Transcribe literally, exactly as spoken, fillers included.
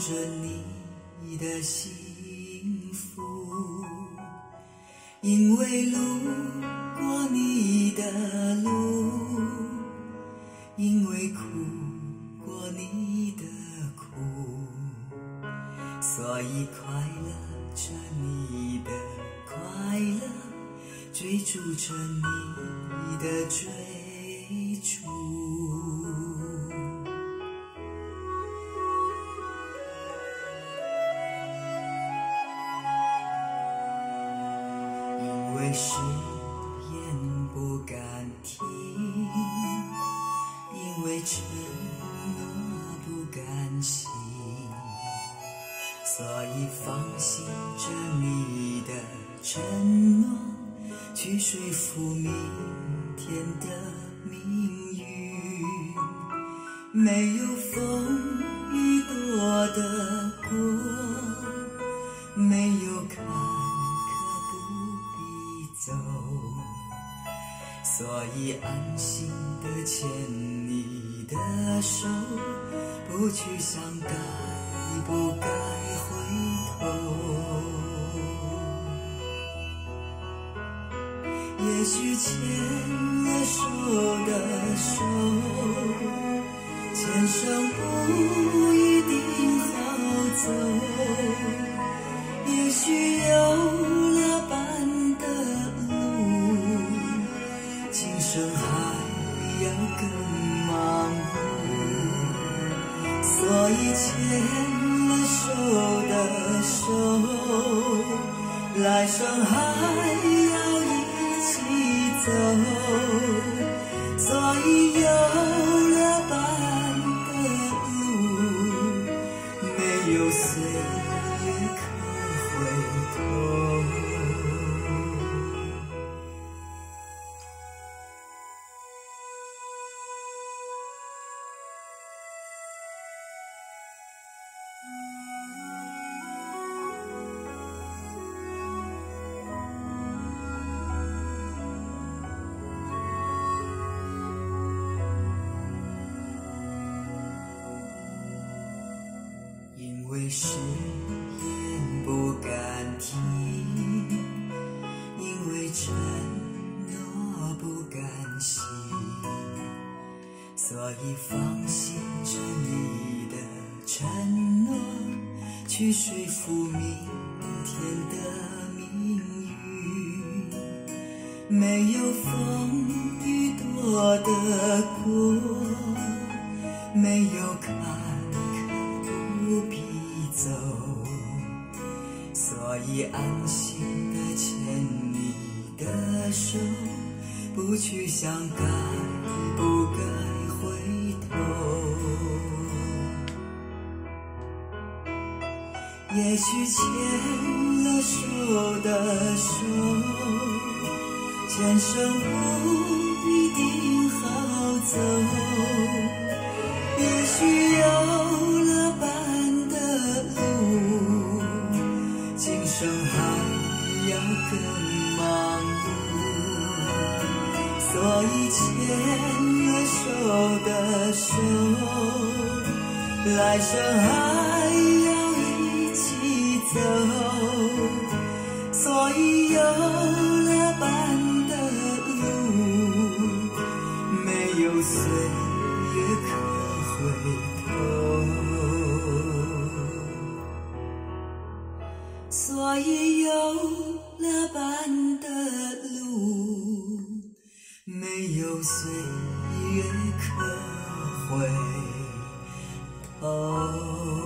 着你的幸福，因为路过你的路，因为苦过你的苦，所以快乐着你的快乐，追逐着你的追逐。因为誓言不敢听，因为承诺不敢信，所以放心着你的承诺，去说服明天的命运。没有风雨躲得过，没有坎坷不必走，所以安心的牵你的手，不去想该不该回头。也许牵了手的手，前生不一定好走，也许有了伴的路，今生还要更忙碌，所以牵了手的手，来生还要一起走，所以有了伴的路，没有岁月可回头。因为誓言不敢听，因为承诺不敢信，所以放心着你的承诺，去说服明天的命运。没有风雨躲得过，没有坎不必走，所以安心的牵你的手，不去想该不该回头。也许牵了手的手，前生不一定好走，也许有了伴的路，今生还要更忙碌，所以牵了手的手，来生还要一起走，所以有了伴的路，没有岁月可回头，所以有了伴的路，没有岁月可回头。